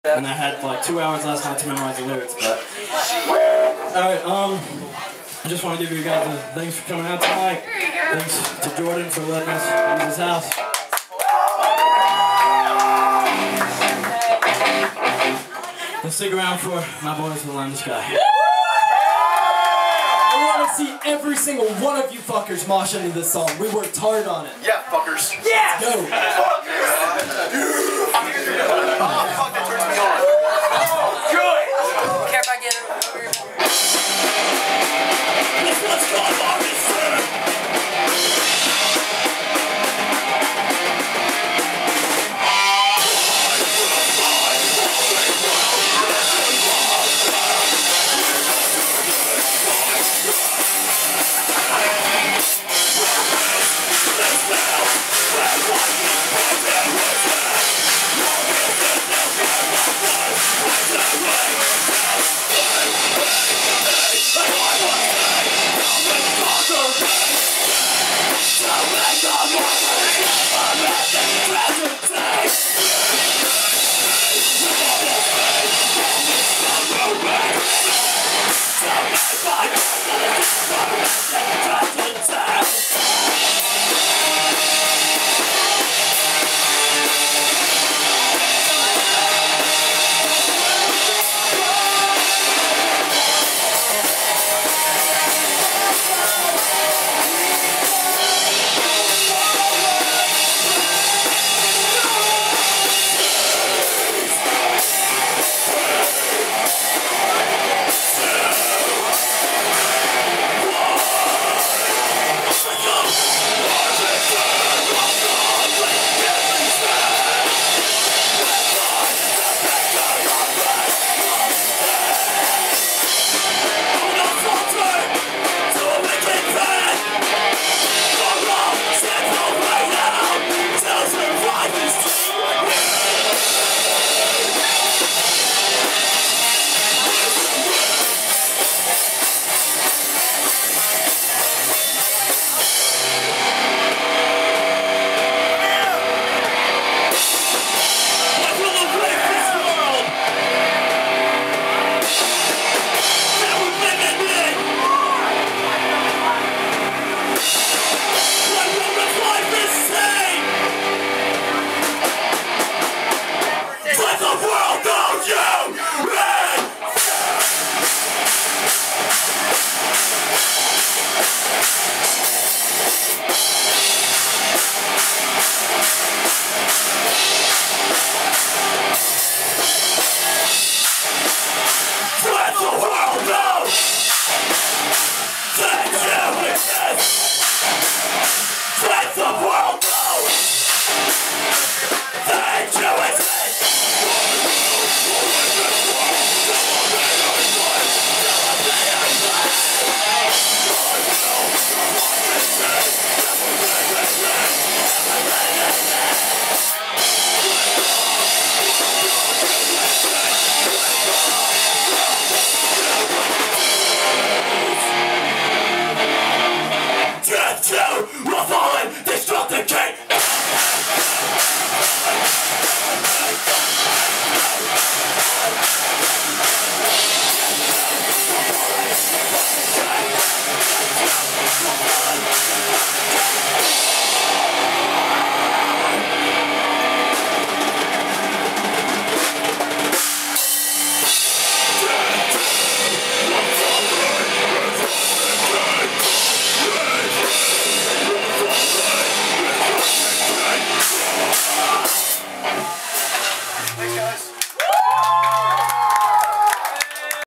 And I had like 2 hours last night to memorize the lyrics, but... Alright, I just want to give you guys a thanks for coming out tonight. Thanks to Jordan for letting us use his house. And stick around for my boys from Line the Sky. I want to see every single one of you fuckers mosh into this song. We worked hard on it. Yeah, fuckers. Yeah! Let's go.